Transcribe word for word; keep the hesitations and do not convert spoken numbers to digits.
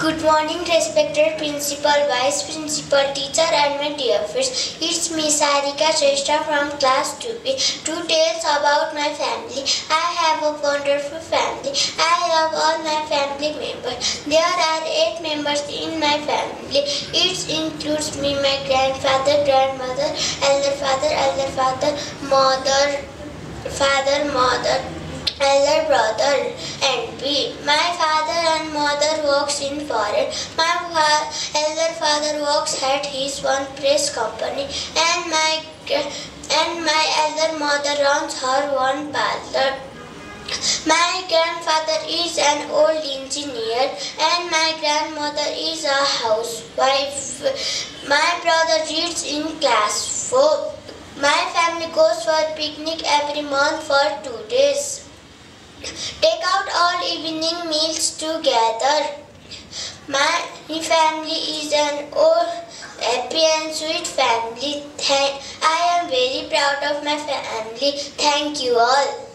Good morning, respected principal, vice principal, teacher and my dear friends. It's me Sarika Shrestha from class two B. Two tales about my family. I have a wonderful family. I love all my family members. There are eight members in my family. It includes me, my grandfather, grandmother, elder father, elder father, mother, father, mother, elder brother and me. My father and mother works in foreign. My fa- elder father works at his one press company, and my and my elder mother runs her one parlor. My grandfather is an old engineer, and my grandmother is a housewife. My brother reads in class four. My family goes for a picnic every month for two days. Take out all evening meals together. My family is an old, happy and sweet family. I am very proud of my family. Thank you all.